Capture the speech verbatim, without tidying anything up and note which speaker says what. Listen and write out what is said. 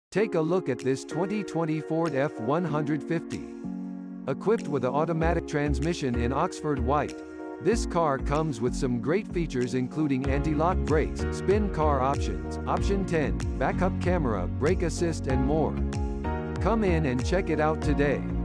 Speaker 1: Take a look at this twenty twenty Ford F one fifty. Equipped with an automatic transmission in Oxford White, this car comes with some great features including anti-lock brakes, spin car options, option ten, backup camera, brake assist and more. Come in and check it out today.